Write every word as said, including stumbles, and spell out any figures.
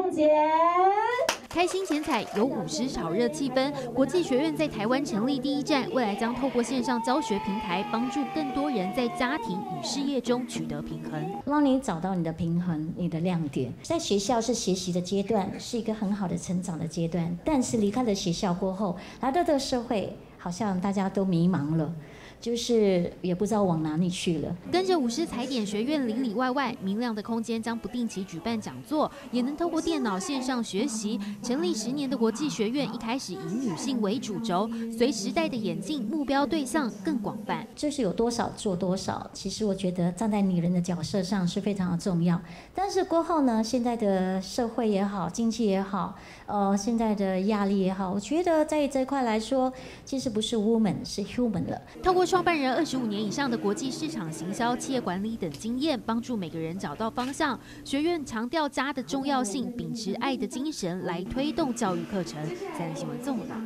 空姐。 开心剪彩有五十炒热气氛。国际学院在台湾成立第一站，未来将透过线上教学平台，帮助更多人在家庭与事业中取得平衡， 让你找到你的平衡、你的亮点。在学校是学习的阶段，是一个很好的成长的阶段，但是离开了学校过后，来到这个社会，好像大家都迷茫了。就是也不知道往哪里去了。 跟着舞狮踩点学院里里外外，明亮的空间将不定期举办讲座，也能透过电脑线上学习。成立十年的国际学院，一开始以女性为主轴，随时代的演进，目标对象更广泛。 就是有多少做多少。其实我觉得站在女人的角色上是非常的重要。但是过后呢，现在的社会也好，经济也好，呃，现在的压力也好，我觉得在这块来说，其实不是 woman 是 human 了。 透过创办人二十五年以上的国际市场行销、企业管理等经验，帮助每个人找到方向。学院强调家的重要性，秉持爱的精神来推动教育课程。三立新闻综合。